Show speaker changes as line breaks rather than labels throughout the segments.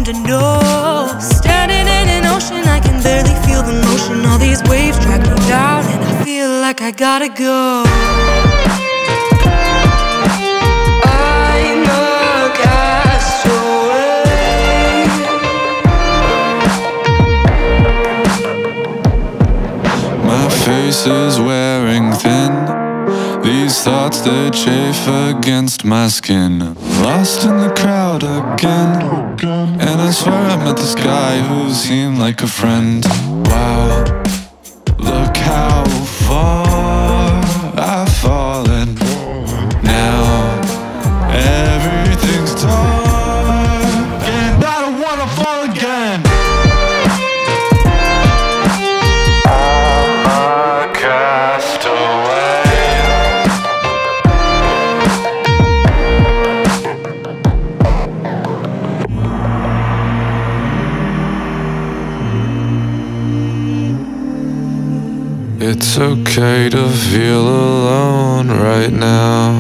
to know. Standing in an ocean, I can barely feel the motion. All these waves drag me down, and I feel like I gotta go. I'm a castaway.
My face is wearing thin. These thoughts, they chafe against my skin. Lost in the crowd again, and I swear I met this guy who seemed like a friend. Wow, look how far I've fallen. Now everything's dark, and I don't wanna fall again. I'm a castaway. It's okay to feel alone right now.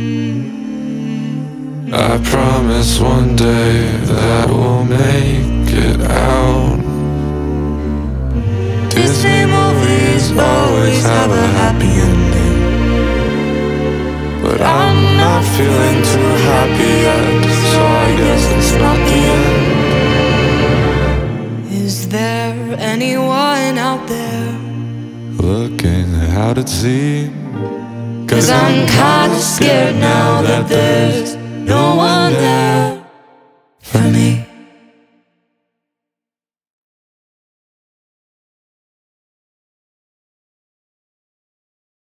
I promise one day that we'll make it out. Disney movies always have a happy ending, but I'm not feeling too happy yet, so I guess it's not the end.
Is there anyone out there
Looking out at sea?
'Cause I'm kinda scared now that there's